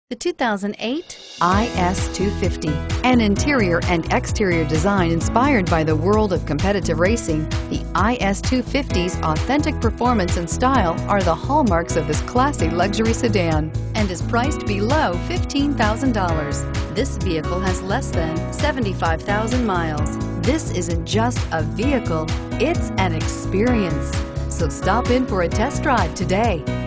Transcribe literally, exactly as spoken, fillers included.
The two thousand eight I S two fifty. An interior and exterior design inspired by the world of competitive racing, the I S two fifty's authentic performance and style are the hallmarks of this classy luxury sedan and is priced below fifteen thousand dollars. This vehicle has less than seventy-five thousand miles. This isn't just a vehicle, it's an experience. So stop in for a test drive today.